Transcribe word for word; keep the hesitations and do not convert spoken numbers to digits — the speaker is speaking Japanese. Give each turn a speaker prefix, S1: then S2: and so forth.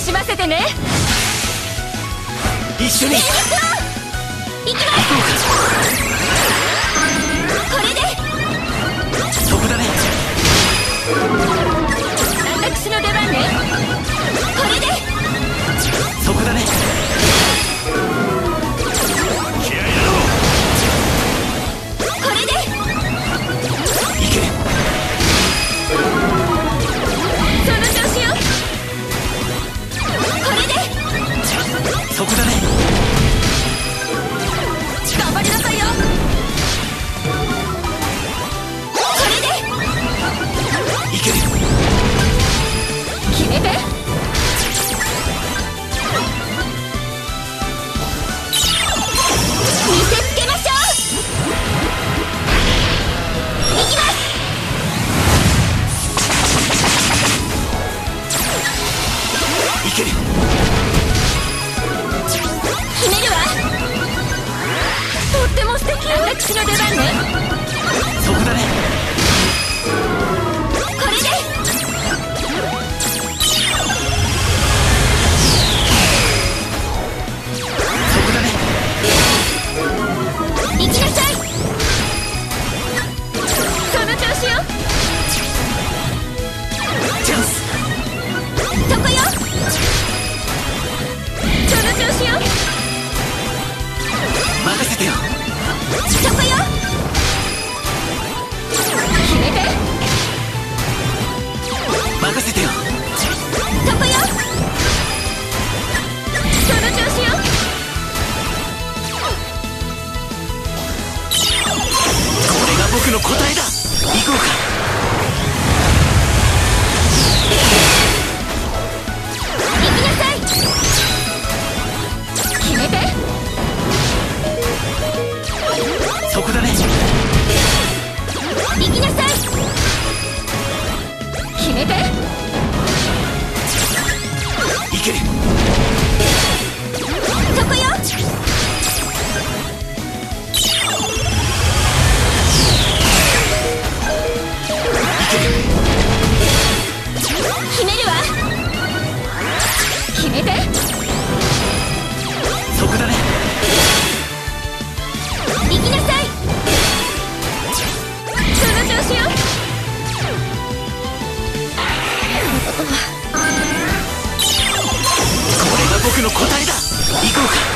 S1: しませてね。
S2: 一緒に
S1: 行きます。これで
S2: そこだね。
S1: 私の出番ね。これで
S2: そこだね。気合いだろう。
S1: これで
S2: いけ。
S1: その調子よ。これで
S2: そこだね。
S1: 頑張りなさいよ。これで
S2: いける。
S1: 決めて。見せつけましょう。いきます。
S2: いける。
S1: 決めるわ。とっても素敵よ。私の出番ね。
S2: そこだね。
S1: これで
S2: そこだね。
S1: 行きなさい。その調子よ。
S2: チャンス。
S1: そこよ。その調子よ。
S2: 任せてよ。
S1: そこよ。決めて。
S2: 任せてよ。
S1: そこよ。その調子よ。
S2: これが僕の答えだ。行こうか。
S1: 行きなさい。決めて。
S2: そこだね。
S1: 行きなさい。決めて。
S2: いける。
S1: そこよ。決めるわ。決めて。
S2: そこだね。
S1: 行きなさい。その調子よ。
S2: これが僕の答えだ。行こうか。